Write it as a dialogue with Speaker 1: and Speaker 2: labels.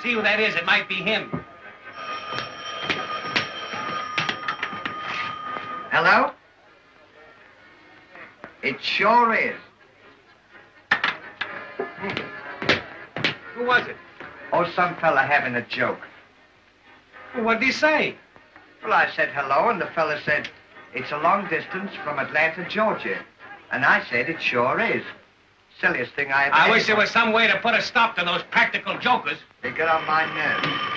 Speaker 1: See who that is. It might be him.
Speaker 2: Hello? It sure is.
Speaker 1: Who was it?
Speaker 2: Oh, some fella having a joke.
Speaker 1: Well, what'd he say?
Speaker 2: Well, I said hello, and the fella said, it's a long distance from Atlanta, Georgia. And I said, it sure is. Silliest thing I ever
Speaker 1: I wish there was some way to put a stop to those practical jokers.
Speaker 2: They get on my nerves.